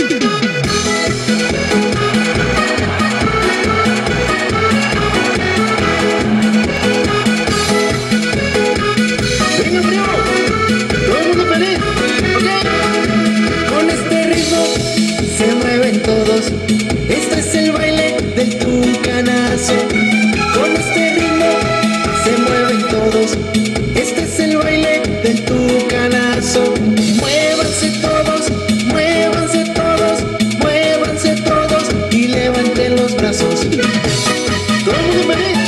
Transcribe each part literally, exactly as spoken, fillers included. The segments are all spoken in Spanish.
Todos, este es el baile del tucanazo. Con este ritmo se mueven todos, este es el baile del tucanazo. Muévanse todos, muévanse todos, muévanse todos y levanten los brazos. Todo el mundo me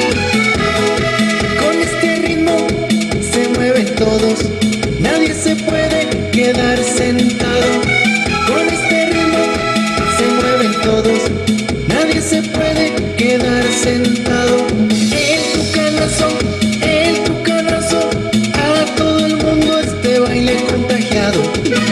Con este ritmo se mueven todos, nadie se puede quedar sentado. Con este ritmo se mueven todos, nadie se puede quedar sentado. El tucanazo, el tucanazo, a todo el mundo este baile contagiado.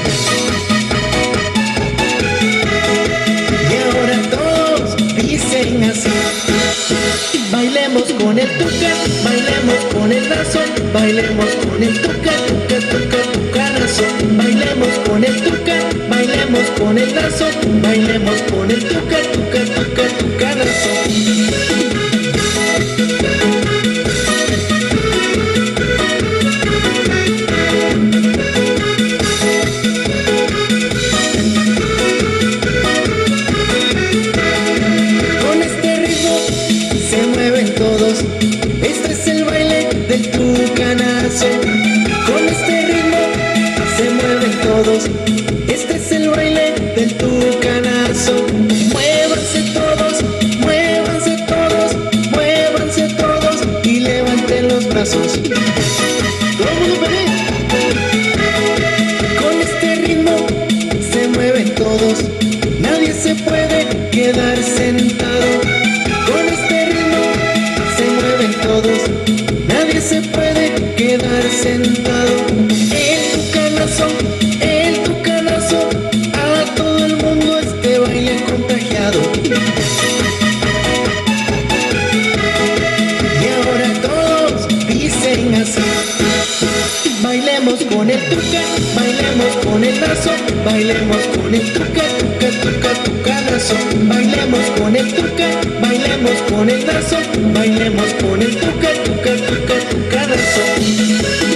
Y ahora todos dicen así: bailemos con el tuca, bailemos con el lazo, bailemos con el tuca, tuca, tuca, tucanazo. Bailemos con el tuca, bailemos con el lazo, bailemos con el tuca, tuca, tuca, tucanazo. Con este ritmo se mueven todos, este es el baile del tucanazo. Con este ritmo se mueven todos, este es el baile del tucanazo. Muévanse todos, muévanse todos, muévanse todos y levanten los brazos. Todo el mundo ven. Con este ritmo se mueven todos, nadie se puede quedar sentado. Con este ritmo se mueven todos, nadie se puede quedar sentado. El tucanazo, el tucanazo, a todo el mundo este baile contagiado. Y ahora todos dicen así: bailemos con el tuca, bailemos con el lazo, bailemos con el tuca, tuca, tuca, tucanazo. Bailemos con el tuca, bailemos con el lazo, bailemos con el tuca, tuca, tuca, tucanazo.